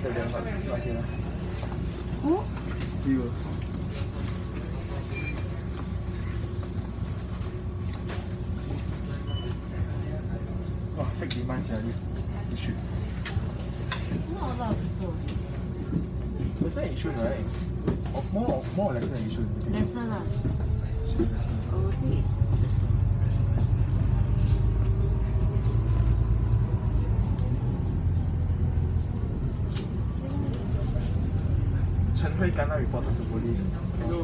tell them what here. Who? You. Oh, fake demands, yeah, this issue. Not a lot of people. It's not issue, right? More or less than issue. Lesser lah. Lesser. Oh, okay. Chen Hui Kana reported to police. No.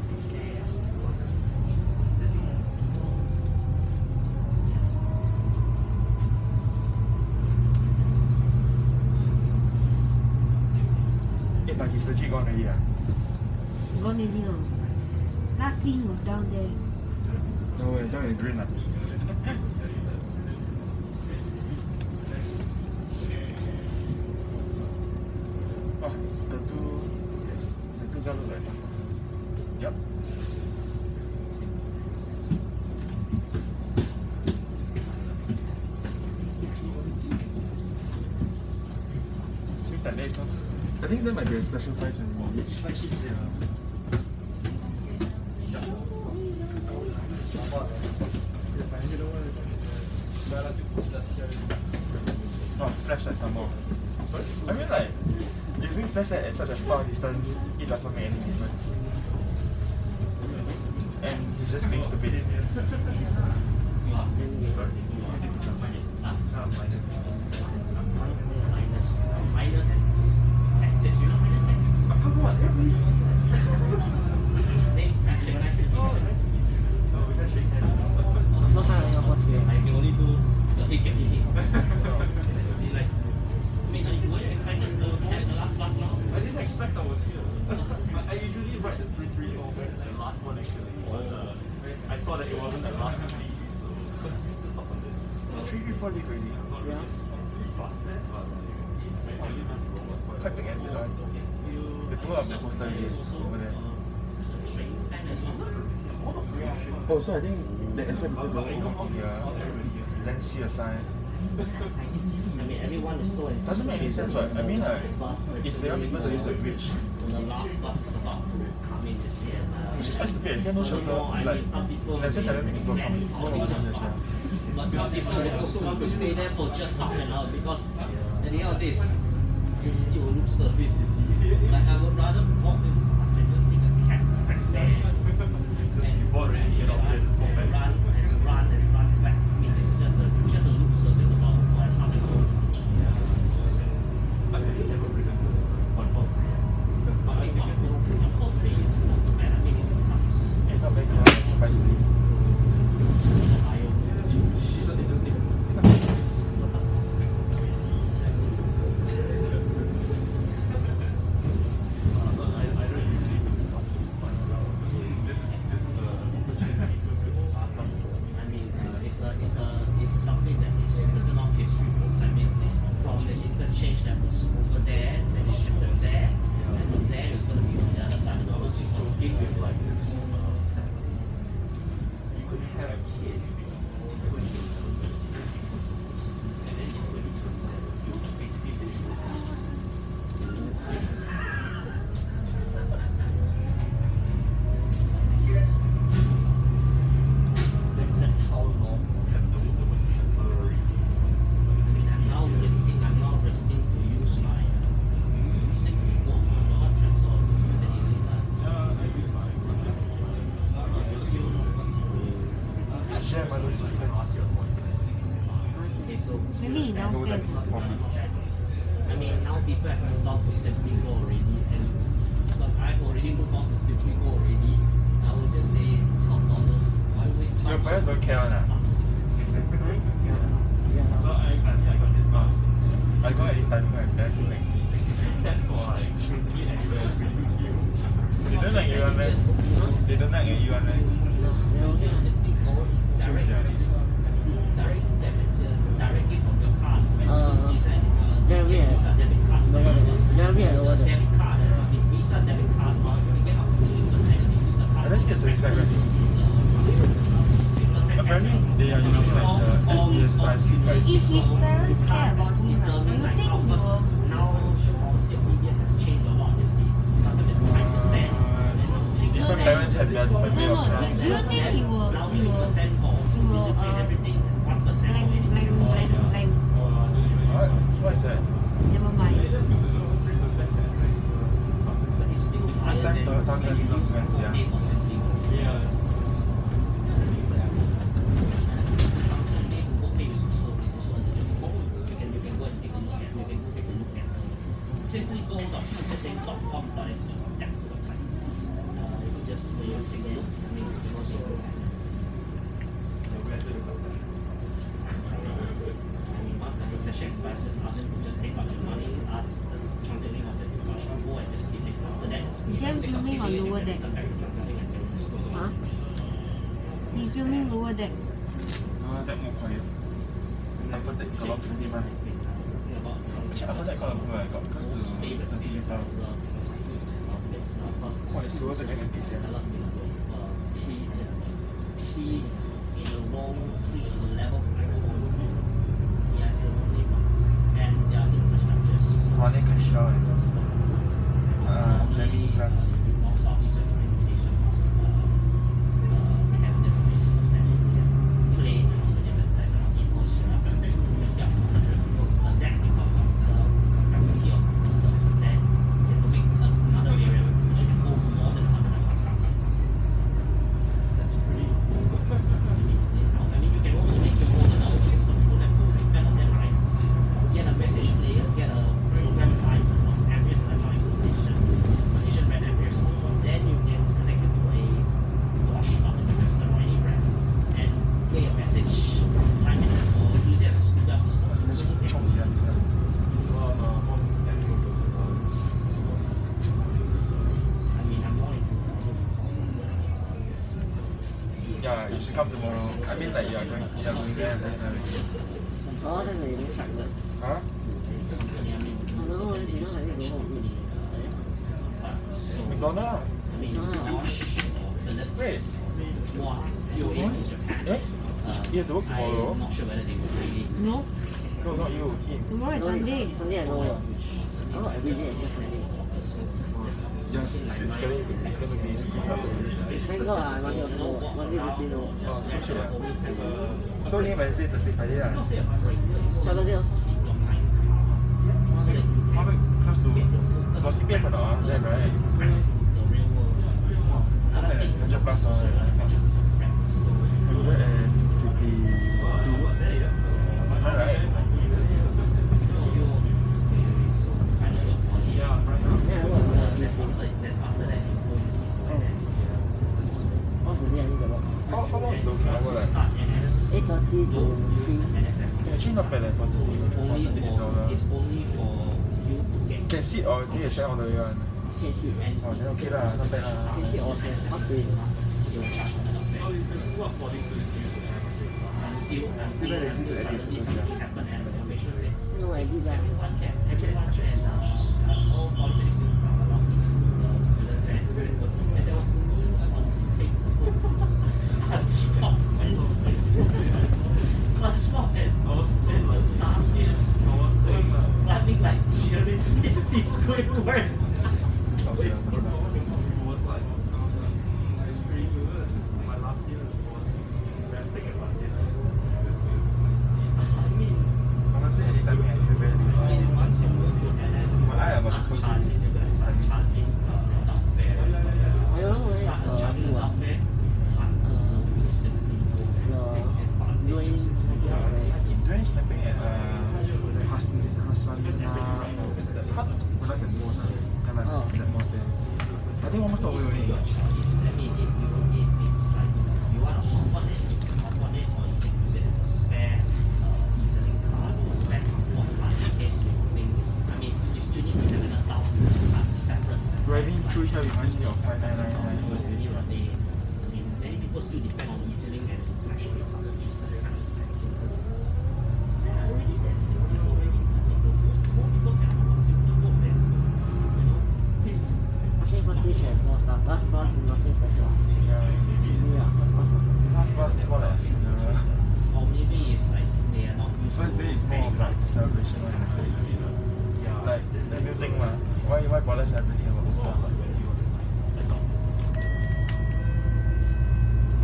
But he's legit gone already, ah? Gone already, no. Last scene was down there. No way, down in green, ah. Oh, the two guys look like Yep. Seems like there is not. I think there might be a special price when we reach. Oh, flashlight some more. I mean, like, using flashlight at such a far distance, it does not make any difference. And it's just being stupid. Minus tactics, you know, minus tactics. Come on, everybody sees that. Names, nice to meet you. Oh, we can shake hands. I can only do the hit and hit. Were you excited to catch the last bus now? I didn't expect I was here. I usually write the pre-3 over the last one actually. But I saw that it wasn't the last league, so just stop on this. 3 before league already. Yeah. Fast man, but Quite big end, right? They blew up the poster again over there. Oh, so I think they expect people to come from here, then see a sign. I mean, everyone is so interested. Doesn't make any sense, right? I mean, like, if they want people to use the bridge, the last bus is about to come in this year. which is quite stupid. Here, no shelter. Like, some people, let's say I don't think people come in. Go over business, yeah. but some people will also want to stay there for just half an hour because at the end of this, it will loop service, you see. Like, I would rather walk this bus and just take a cab back there. because you bought already, get off this, it's more better. Run back. I mean, it's just a loop service about for half an hour. I've actually never ridden 143. But I think 143 is not so bad. I mean, it's Not very clear, surprisingly. It's something that is written off history books. I mean, from the interchange that was over there, then it shifted there, and from there it's going to be on the other side of the road. If with like this, you could have a kid and then in 2027, you basically finish with that's how long I'm now resting to use my sickly go on a lot of trips or use it in I use my Share my little secret. okay, so Maybe downstairs. I mean, now people have moved on to Simply Go already, and but I've already moved on to Simply Go already. I would just say $12. Why waste $12? Your parents don't care, nah. Well, I got this mask. I got at this timing, my parents still like, 63 cents for like basically anywhere else we do here. they don't like you, man. They don't like you, man. Just Simply Go Choose, yeah. directly from your card. Visa Very debit card. Very over there. Debit card. I mean, Visa debit card. You get up to 50% if you use the card. I don't see a service back, right? Apparently, they are using like the SBS size. If his parents care about him, do you think he will now policy Do you think he will, now 3% for will everything, 1% for anything. blank? What is that? Never mind. But it's still higher time than documents, yeah. pay for safety. Yeah. Samsung Pay, Google Pay is also eligible. You can go and take a look at. Simply go.transiting.com.sg. That's the website. It's just for you to take a look. I mean, you can also. Once the concession expires, just ask them to just take out your money, ask the transiting office to rush and go and just keep it. After that, you Jam just take out filming on payment, lower you deck. can come back to transiting and then just go. Huh? He's filming lower deck. That more quiet. Upper deck kalau 50 man. Macam upper deck kalau gue got close to 30 pound. Wah, si lower deck kan PC. Three in a row, three in a level platform. Yeah, it's the only one. And their infrastructures. Mana kan show? Landing plans. North, south, east, west, main stations. They have different places that you can play. There's an in-house. Yeah. But that because of the complexity of the services there, you have to make another area which can hold more than 100 cars. That's pretty. I mean, you can also make your own announcements, but you don't have to depend on them, right? Get a message layer, get a program file from Ambience Electronics Malaysian brand Ambience. Then you can connect it to a Bosch Automatic or any brand and play a message, time it, or use it as a speaker system. I mean, I'm more into Yeah, you should come tomorrow. I mean, like you are going there and then. Oh, then they didn't track that. Huh? McDonald. Wait. Eh? You have to work tomorrow? I'm not sure whether they would really. No, No, not you. Him. tomorrow is Sunday. Sunday I know. I know every day except Friday. Yes, it's going to be Thank God I Monday also no. Monday Tuesday no. Oh, so shit. So only Wednesday, Thursday, Friday lah. Saturday also. How close to got CPF or not? There, right? 100 plus or 152. Alright. Yeah, I work How long is the working hour like? 8:30 to 3. Actually not bad for $38. It's only for you to get. Can sit or need to stand all the way on? Can sit. Oh, then okay lah, not bad lah. Can sit or can up to it. You will charge another fare. What for these students use to have? Until they see the edit this first, happen and the information said No, I did that. one cap. Actually, one cap and all polytechnics students are allowed to do the student fares. And there was memes on Facebook. SpongeBob and the starfish was running like cheering. This is Squidward. Was like, it's pretty good. This is my last year. Best thing about it. I mean, Honestly, anytime I feel very lazy. once you move to NS, I am a start coach. charging, you're gonna start charging without fare. I don't know Start where charging without fare, it's hard to simply go and take doing advantage. Doing snapping at Hassan how to pronounce that mosque? That mosque there. I think almost not away only. I mean, if it's like you want to hop on it, or you can use it as a spare e-learning card or spare transport card in case you think it's. I mean, you still need to have an adult card separate. Driving through here reminds me of 5999 first days. I mean, many people still depend on e-learning and national cards, which is just kind of sad. Yeah, already there's Singapore already. More people can afford Singapore than, you know, this. Actually for this year, last class nothing special. Yeah, Last class is more like a funeral. Or maybe it's like they are not used First to day is more of like a celebration on the six. Like the new thing lah. Why bother celebrating about old stuff?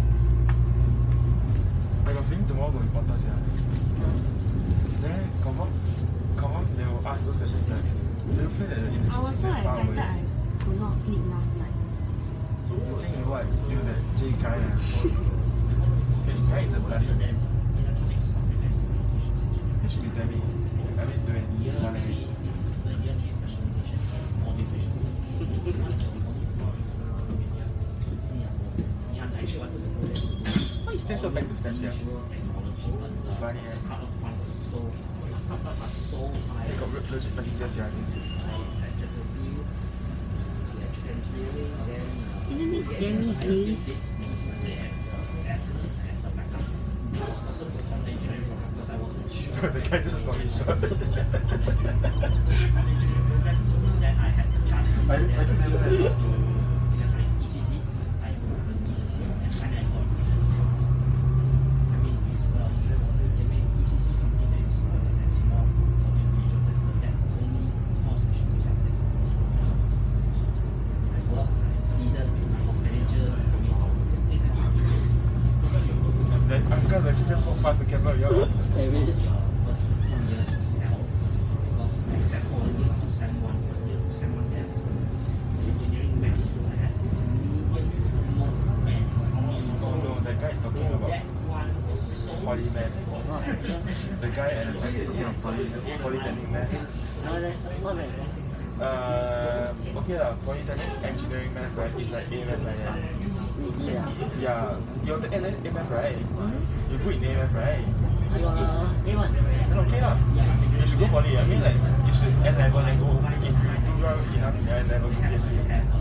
Do you feel that the industry I was is so very far excited away? I could not sleep last night. The thing is what? You know that J guy guy is a bloody name. He should be telling me. I mean 21 already. Why you stand so back to steps here? Funny eh? They got legit passengers here I think. Isn't it Demi Glaze? The guy just got his shot. I don't understand. That uncle legit just walked past the camera, yo. Really? Oh no, that guy is talking about polymath. The guy at the time is talking about polytechnic math. What is Okay lah, polytechnic engineering math right is like A math like that. yeah. Yeah, you're the A math right? You're good in A math right? I got A1. Then okay lah. You should go poly. I mean like you should N level then go. If you do well enough in N level, go PhD.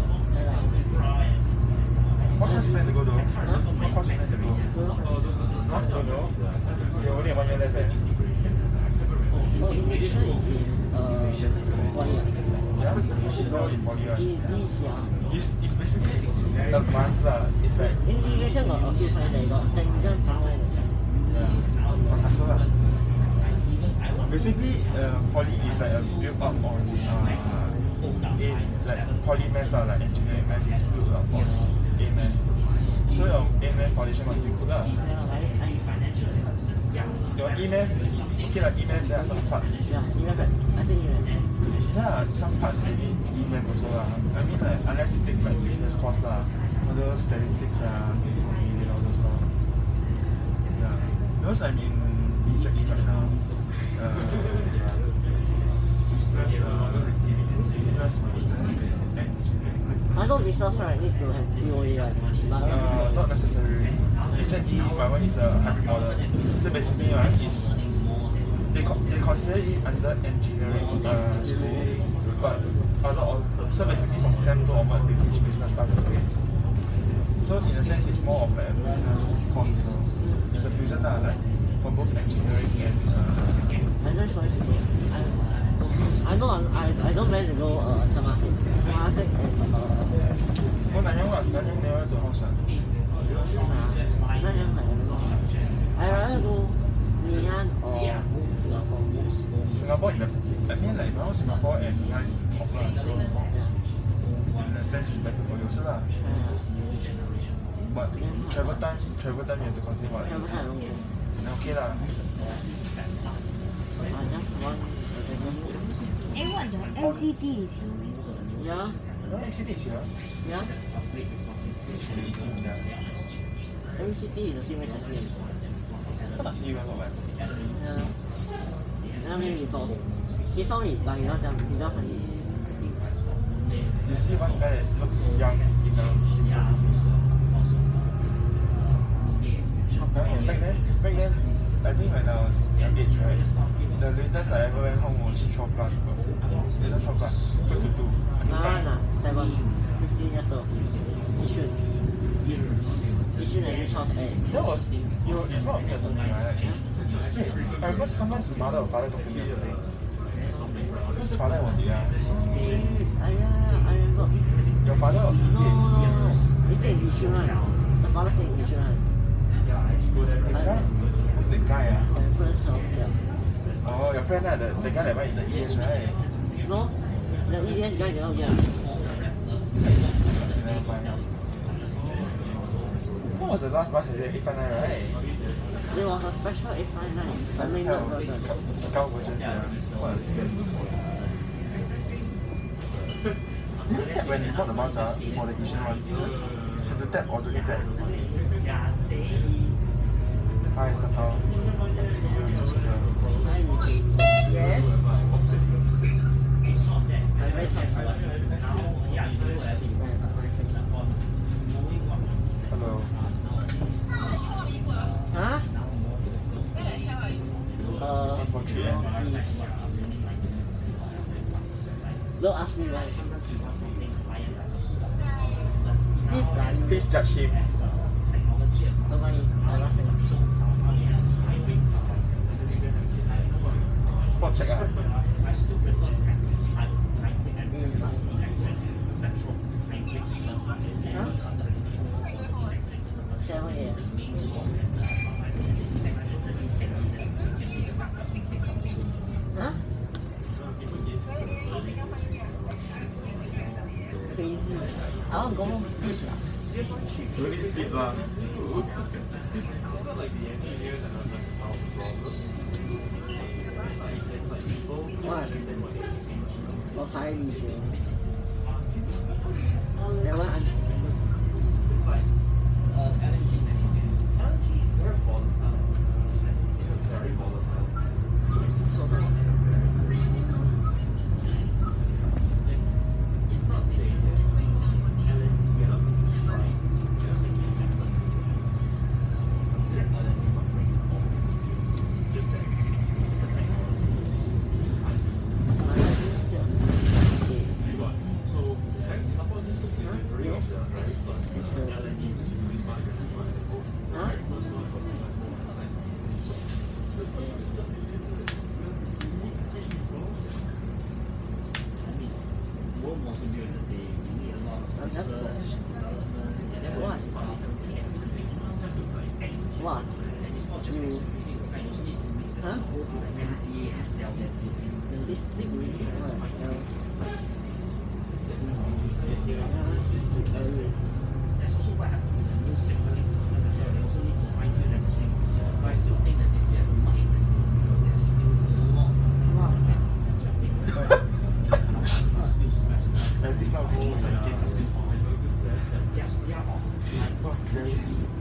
What course you plan to go though? What course you plan to go? Not don't know. You only have 1 year left eh? Oh, integration is in poly. Yeah, it's all in poly right? Easy, yeah. It's basically advanced lah. It's like Integration got a few points. They got tangent power. Hassle lah. Basically, poly is like a built up on like polymath lah, like engineering math is built up on A math. So your A math foundation must be good lah. Your E math, okay like E math there are some parts. Yeah, you have it. I think you have it. Yeah, some parts they need E math also lah. I mean like unless you take like business course lah, all those statistics and all those stuff. Yeah, because I'm in BSEC right now. Business and I thought business right need to have POA right? But not necessarily. BSEC my one is a hybrid model. So basically right, is they consider it under engineering school, but a lot of so basically from Sem 2 onwards they teach business stuff instead. So in a sense it's more of like a business course also. It's a fusion lah, like from both engineering and I just want to go. I know I don't plan to go Temasek and oh Nanyang what? Nanyang nearer to house what? I rather go Ngee-Ann or Singapore. Singapore is the, I mean like now Singapore and Ngee-Ann is the top lah, so in a sense it's better for you also lah. But travel time you have to consider what? Travel time okay. Then okay lah. I just want Eh, what the MCT is here? yeah, No, MCT is here. yeah. MCT is seems here. MCT is the same as SEM. Kau tak see you kan what? Yeah. I mean before. He saw me but he not funny. You see one guy that looks young in the back then, I think when I was your age, right? The latest I ever went home was 12 plus. 12 plus, close to 2. Nah, 7, 15 years old. You should have reached out at That was, you were in front of me or something, right? I remember someone's mother or father talking to me or something. Whose father was it? yeah, I remember. Your father or is it? No. He stayed in Yishun. The father stayed in Yishun. The guy? Who's the guy? My friend's house, yeah. Oh, your friend, the guy that went in the ES, right? No? The EDS guy, they don't get. Never mind. What was the last bus? 859, right? There was a special 859. I mean, not version. Scout version, yeah. What a scam. when you bought the mask for the Asian one, you have to tap or don't you tap? Hi, Tapao. Can see you in the picture. Hi, Nikki. Yes? I'm very tired. Hello. Huh? For 3 please. Don't ask me why. Sleep like Please judge him. nobody. I love him. Spot check out. Huh? 7 a.m. Huh? Crazy. I want to go home sleep lah. You need sleep lah. What? Oh, hi, Lisa. That one, It's like energy is very volatile. It's a very volatile. It's not safe. And then we are not making strides. We are making effort. Consider energy operating all. Just that. It's a technology. So, like Singapore just took delivery of the very first LNG used by the US ago. Very close to it for Singapore. World was during the day, you need a lot of research, development, and then when you find something everything, what? and it's not just executing, I also need to make the go to the NTA and tell them This sleep really hard. that's also what happened with the new signaling system as well. They also need to fine tune everything. But I still think that this can be much better because there's still a lot of And this now go like get this thing on. yes, they are off. Oh, very.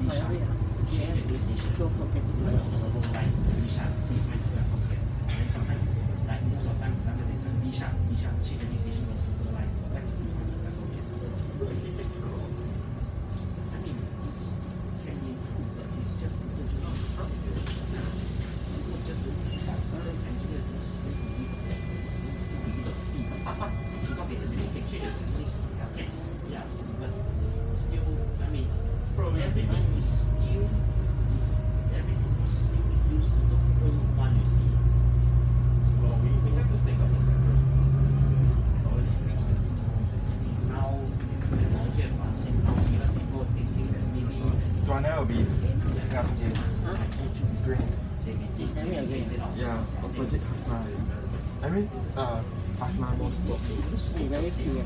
Sometimes like most of the time, there's a Lisha, check any station or super line. That's the first one I forget. I mean, it can be improved, but it's just people just first engineers don't see the feet. Because they just take pictures and place okay, yeah, but still, I mean, everything is still used to the old one, you see. Well, we have to think of examples. It's always interesting. Now, technology advancing, now even people thinking that maybe Tuana will be gas again. Green. they may think Tell me they again. phase it out. Yeah, opposite Hasna. I mean, Hasna no stop. Be very clear.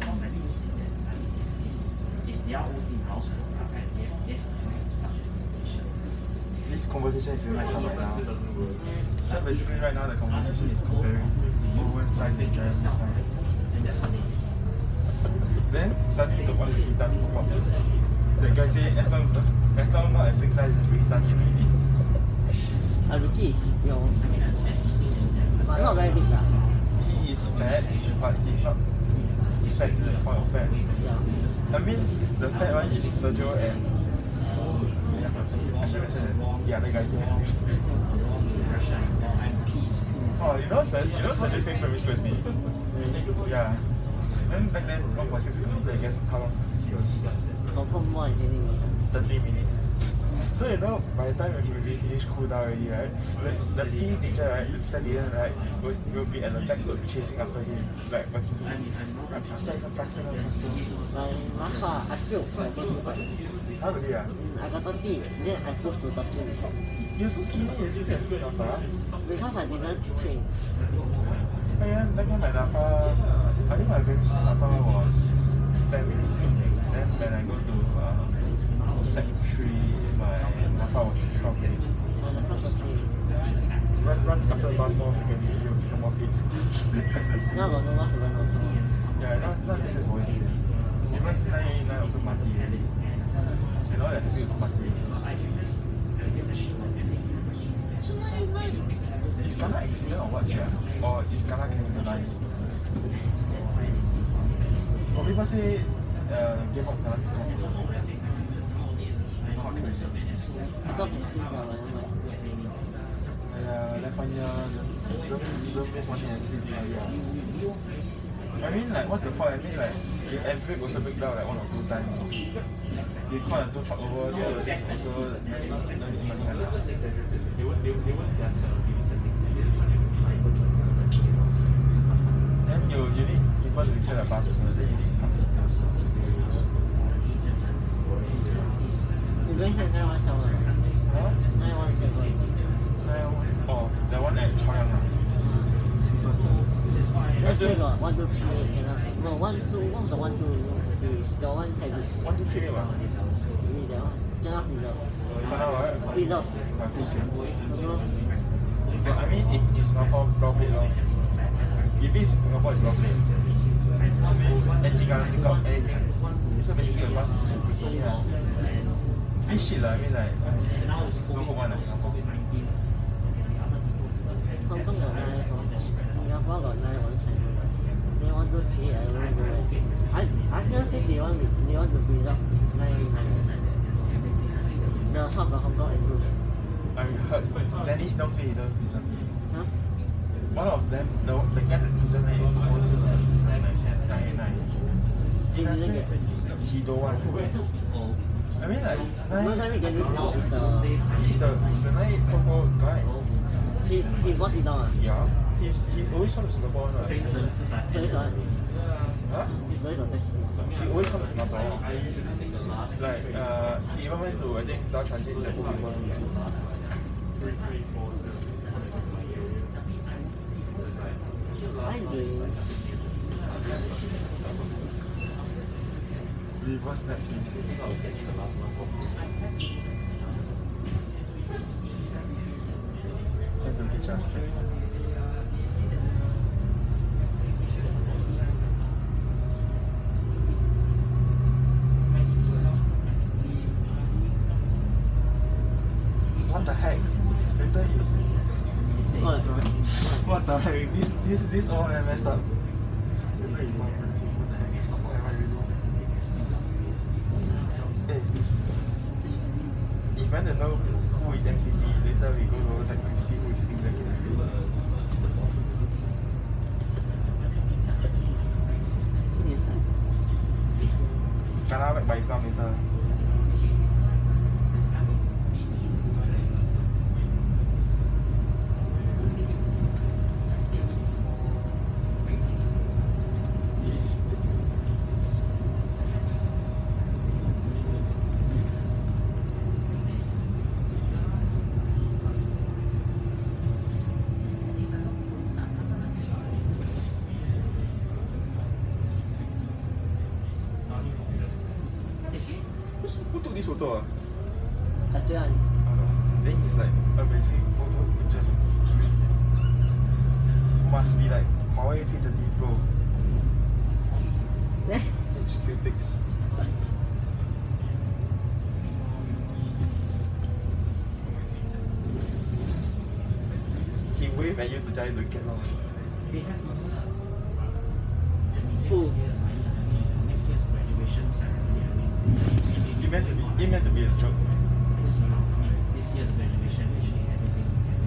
It's their own in-house product and they've such innovation. This conversation is very nice right now. So basically right now the conversation is comparing Owen size and Jeremy's size. And that's what they Then suddenly the one with Hitan pop up. The guy say as long not as big size as Hitan already. Ricky, but not very big lah. He is fat, but he's not fat to the point of fat. Yeah. I mean the fat one is Sergio and I should mention this. Yeah, the guy's name. I'm peaceful. Oh, you know Sergio's same primary school as me. Yeah. Then back then 1.6 kilometer, guess how long he was? Confirm more than 20 minutes. 30 minutes. So you know, by the time we finish cool down already, right? The PE teacher, right, studying, right, will be at the back chasing after him, like working him. I'm faster. My Rafa, I feel like getting quite. How really ah? I got 30, then I close to 13. You're so skinny, you still have food Nafa. Because I didn't train. Back then my Nafa, I think my primary school Nafa was 10 minutes training. Then when I go to Sec 3, my Nafa was 12 minutes. My Rafa got train. Run after the bus more frequently, you'll become more fit. Now I got no one to run also. Yeah, not necessarily for it. Even 989 also mati. And all that happy is mati. So 989 is kena accident or what? Yeah? Or is kena cannibalized? Or people say gearbox are confused. Not crazy. I thought it's Levelnya belum miss money and see I mean like what's the point? I mean like if every also break down like 1 or 2 times. They call and don't truck over the other thing also no need money. They won't that testing serious cyber trucks. Then you need people to clear the bus also. Then you need also. You're going to 917. What? 917. Oh, the one at Jurong. See first. Let's say got 1, 2, 3, no, 1, 2, what's the 1, 2, 3? The one heavy. 1, 2, 3 what? Maybe that one. Cannot preserve. Preserve. I mean, if it's Singapore, profit long. If it's Singapore, it's profit. It means engine guarantee cost anything. So basically, the bus is just yeah. This shit I mean like, don't go one like Singapore. Hong Kong got 914. Singapore got 917. They want to see, I don't know. I just say they want to preserve 999. The top of Hong Kong and Bruce. I heard Dennis don't say he don't preserve. Huh? One of them, the guy that preserve 999 also preserve 999. He does say he don't want. I mean like, No time we get this now is he's the 944 guy. he bought it down. Yeah, he always come to Singapore. Right? So it's what? Huh? It's always what? He always comes to Singapore. Like, he even went to, I think, Dow Transit, the book before to visit. I'm doing. Reverse snap. Send the picture. What the heck? Later is what the heck? This all messed up. If you want to know who is MCT, later we go over there and see who is sitting there. Kena back by his mom later. Who took this photo? Adrian. Then he's like amazing photo pictures. Must be like Huawei P30 Pro. HQ pics. He waved at you to tell you to get lost. Who? It meant to be a joke. This year's graduation, actually, everything.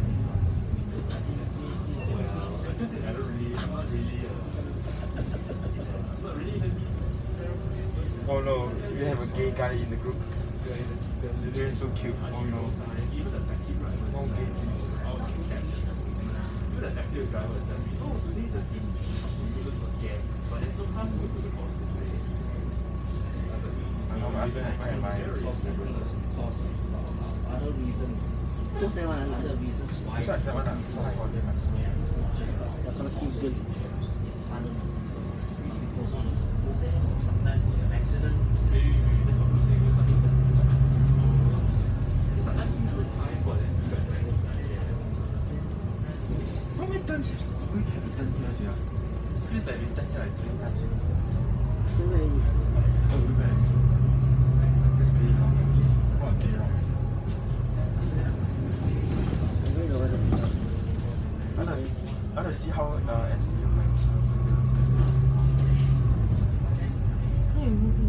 Oh no, we have a gay guy in the group. Doing so cute. Oh no. No gay please. The taxi driver was telling me, oh, today the scene was jammed, but there's no cars to go to the hospital today. I'm asking why am I? Because of other reasons. Just that one. Other reasons why. So I said one, so I got them. It's not just about You're gonna keep good. it's other reasons. Some people want to go there, or sometimes they have accident. Maybe the company was something it's an unusual time for that. How many times we have done here? Feels like we've done here like 3 times in this year. Too many. That's pretty long. Oh, Jurong. I want to see how MCU might. Hey, moving.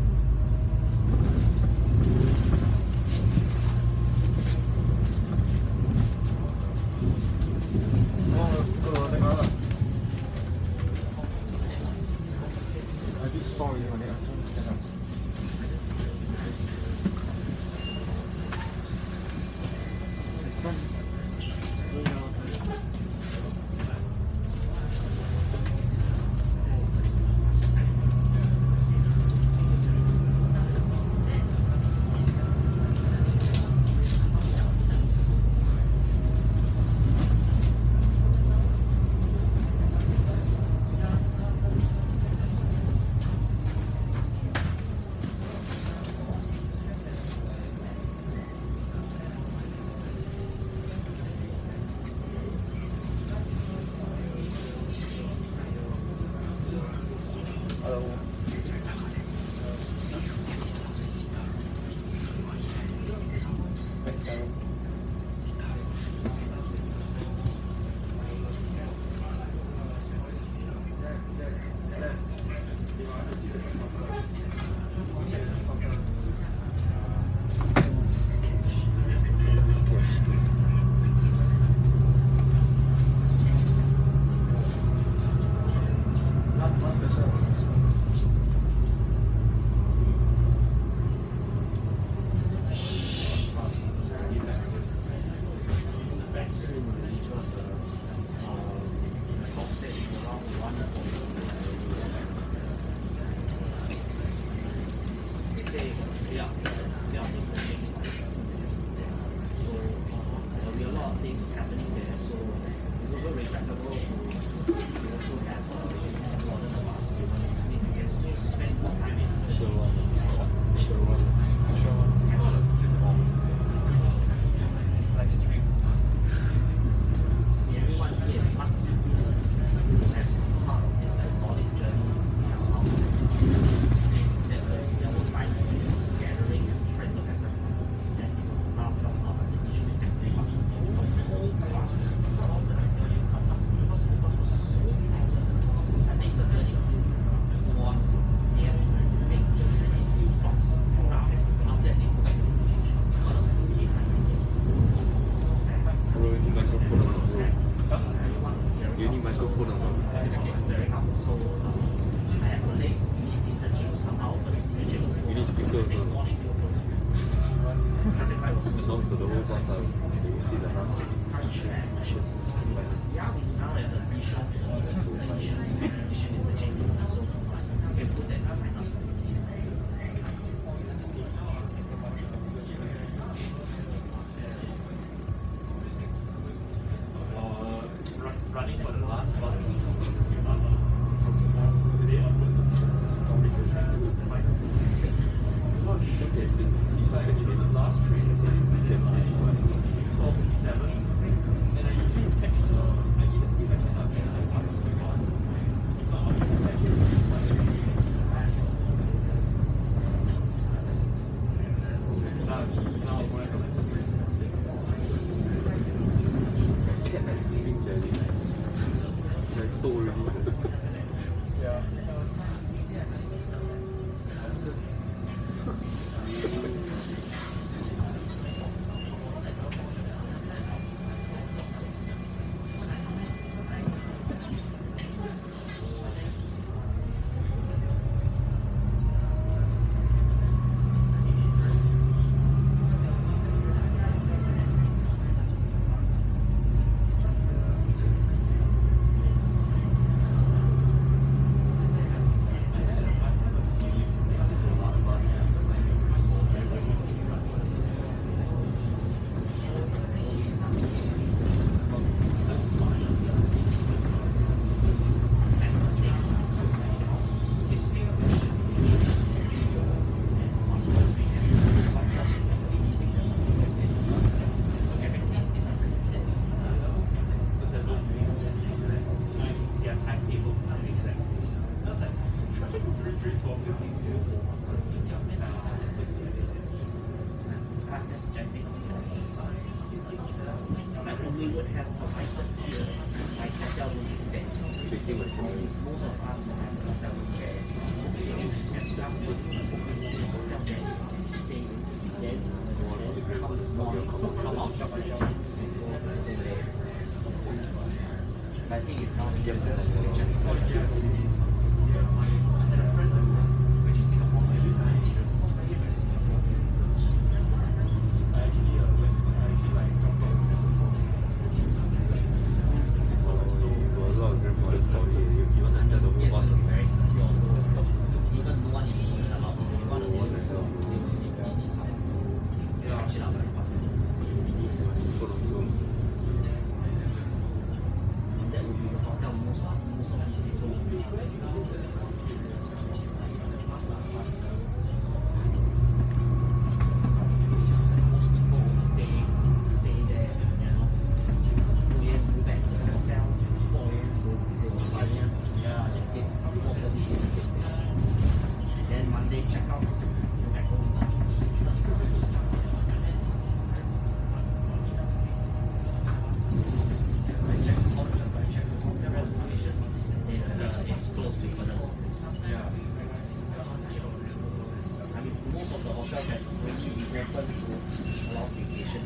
Sorry, I don't understand. Running for the last bus. Last train, and I usually catch the, I either if I cannot get the bus, if not, I'll catch now I'm going to go sleep. Cat like sleeping jelly. Like told already. Yeah. Like we would have provided like hotel rooms that most of us have hotel room there. And some would hotel there stay then come out. I think it's now because of the most of the hotels have already reopened to allow staycation.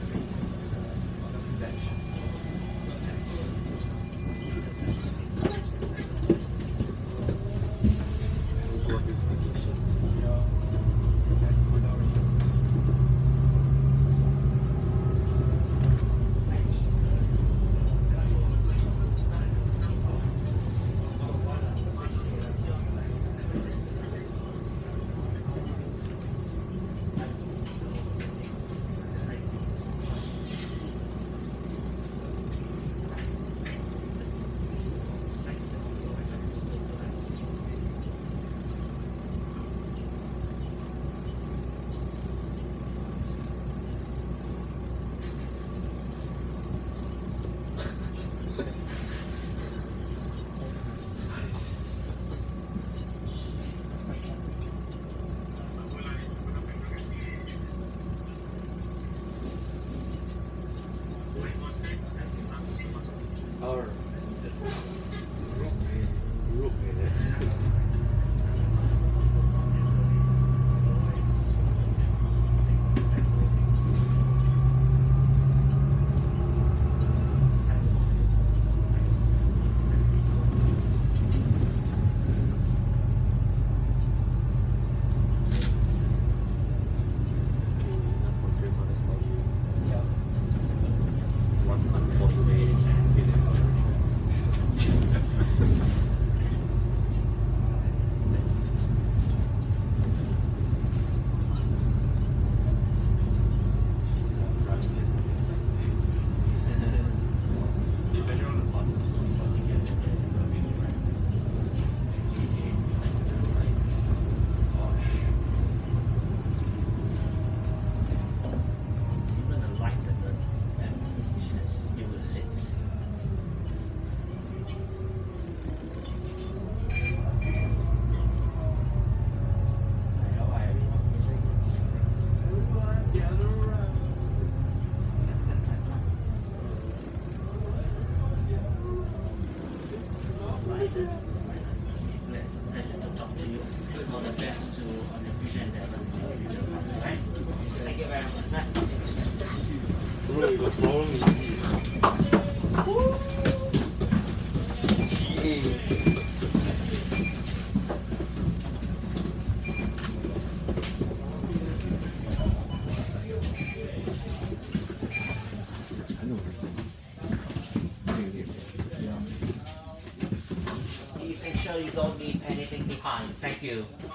Please ensure you don't leave anything behind. Thank you.